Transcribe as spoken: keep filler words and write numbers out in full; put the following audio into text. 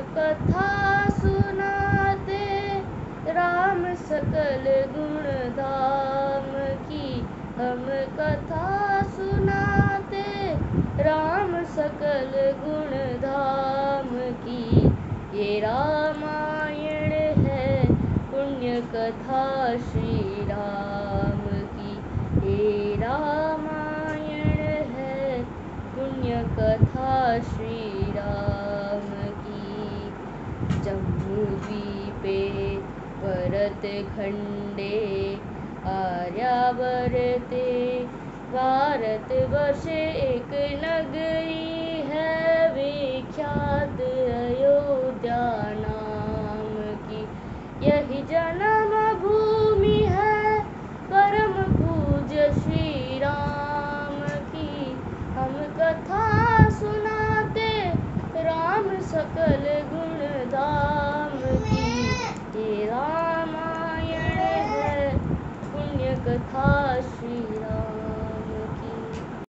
कथा सुनाते राम सकल गुण धाम की। हम कथा सुनाते राम सकल गुण धाम की। ये रामायण है पुण्य कथा श्री राम की। ये रामायण है पुण्य कथा श्री राम की। जम्मू द्वीपे भरत खंडे आर्यावर्ते भारत वर्षे एक नगरी है विख्यात अयोध्या नाम की। यही जन्म भूमि है परम पूज्य श्री राम की। हम कथा सुनाते राम सकल गुण धाम की। ये रामायण है पुण्य कथा श्री राम।